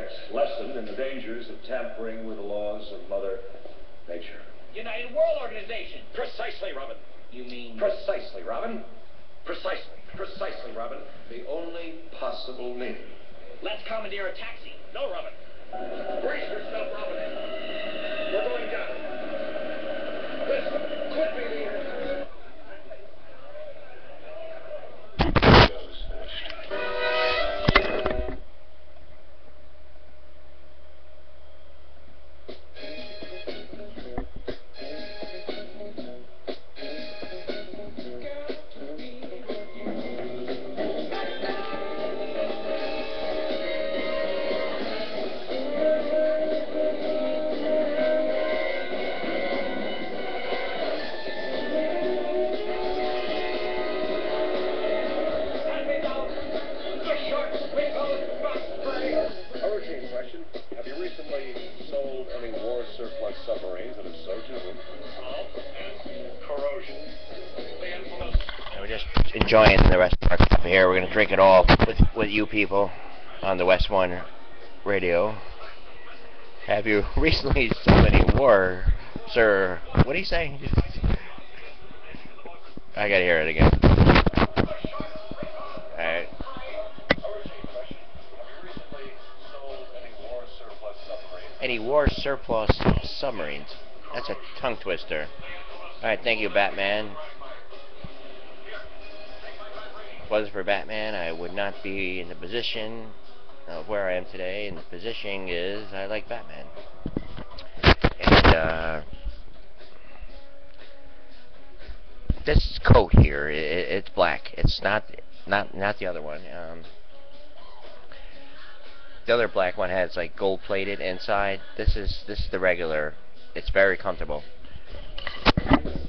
subject's lesson in the dangers of tampering with the laws of Mother Nature. United World Organization. Precisely, Robin. You mean... Precisely, Robin. Precisely. Precisely, Robin. The only possible name. Let's commandeer a taxi. No, Robin. Brace yourself, Robin. We're going down. This could be the end. Have you recently sold any war surplus submarines, and if so, to whom? Corrosion. And we're just enjoying the rest of our coffee here. We're going to drink it all with you people on the West One Radio. Have you recently sold any war, sir? What do you say? I got to hear it again. Alright. Any war surplus submarines? That's a tongue twister. Alright, thank you, Batman. If it wasn't for Batman, I would not be in the position of where I am today, and the position is I like Batman. And this coat here, it's black. It's not the other one. The other black one has like gold plated inside. This is the regular. It's very comfortable.